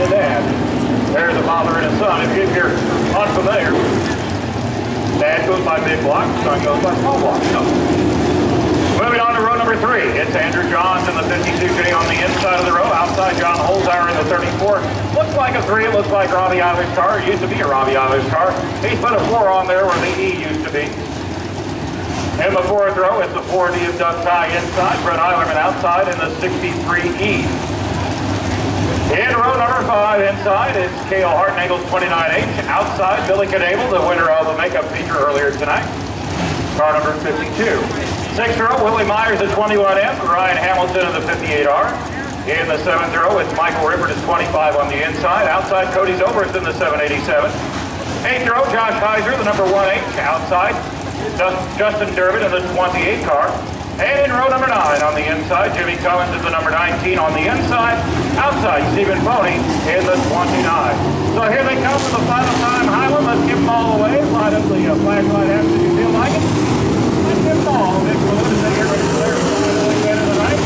a dad. There's a father and a son. If you're unfamiliar, dad goes by big block, son goes by small block. No. Moving on to row number 3. It's Andrew Johns in the 52J on the inside of the row. Outside, John Holzhauer in the 34. Looks like a 3. It looks like Robbie Eiler's car. It used to be a Robbie Eiler's car. He's put a 4 on there where the E used to be. In the 4th row, it's the 4D of Doug Ty inside. Brett Eilerman outside in the 63E. In row number 5 inside, it's Cale Hartnagel's 29H. Outside, Billy Knable, the winner of the makeup feature earlier tonight. Car number 52. 6th row, Willie Myers at 21M, Ryan Hamilton in the 58R. In the 7th row, it's Michael Rippert at 25 on the inside. Outside, Cody Zobrist in the 787. 8th row, Josh Heiser, the number 1H. Outside, Justin Durbin in the 28 car. And in row number 9 on the inside, Jimmy Cummins is the number 19 on the inside. Outside, Stephen Pony in the 29. So here they come for the final time, Highland. Let's give them all away. Light up the flashlight after you feel like it. Let's give them all. Nick Lewis is here ready to clear the final win of the night.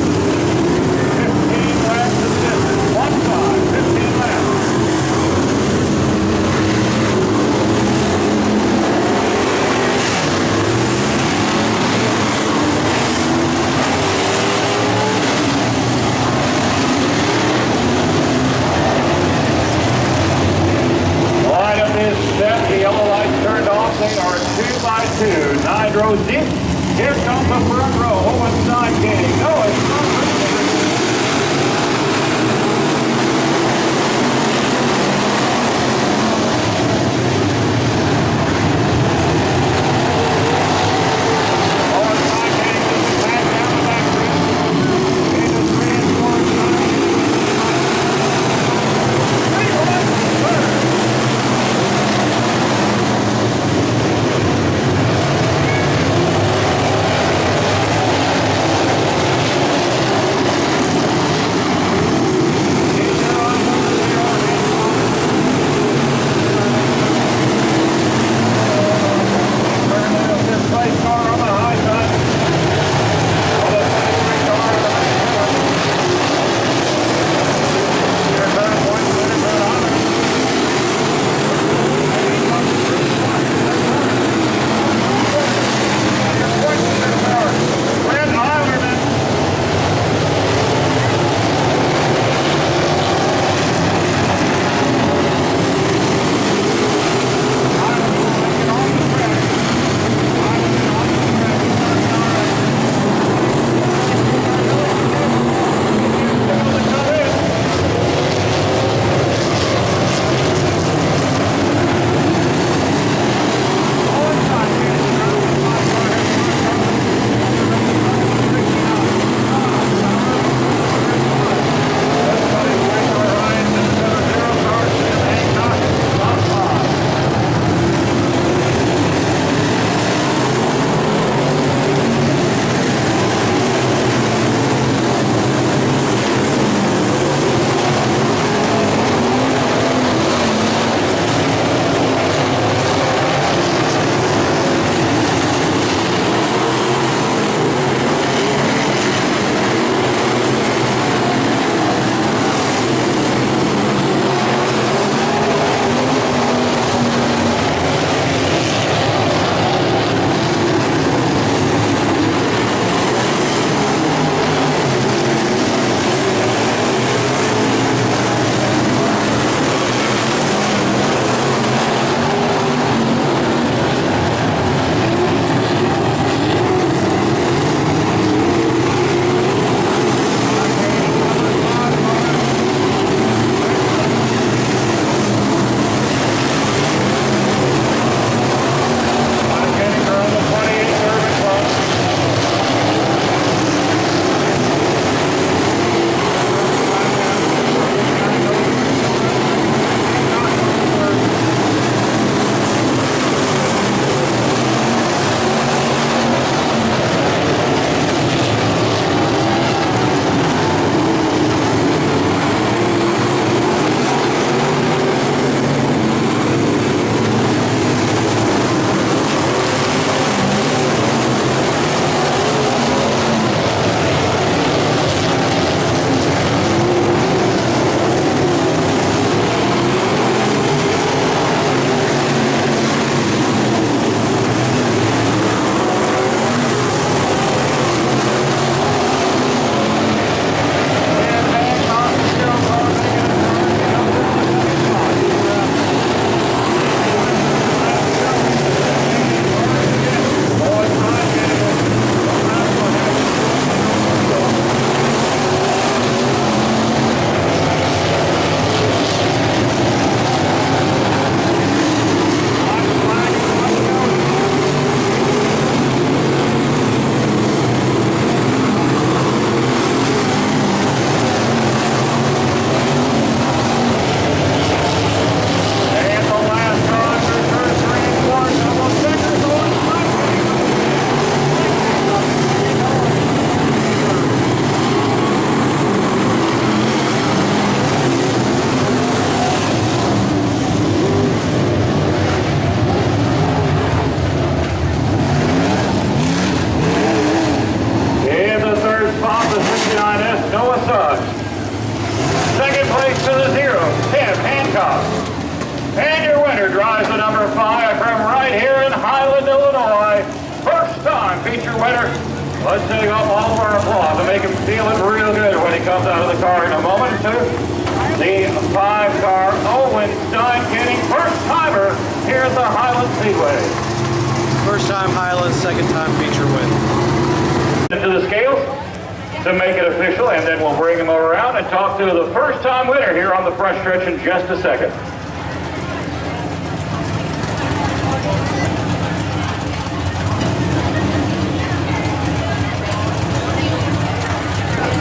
15 laps to the distance. 15 laps. The yellow lights turned off. They are 2 by 2, 9 rows deep. Here comes the front row. Owen side gating. No, it's not. Let's take up all of our applause and make him feel it real good when he comes out of the car in a moment or two. The 5-car Owen Stein getting first timer here at the Highland Speedway. First time Highland, second time feature win. Into the scales to make it official, and then we'll bring him around and talk to the first time winner here on the front stretch in just a second.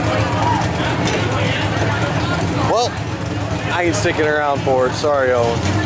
Well, I ain't sticking around for it. Sorry, Owen.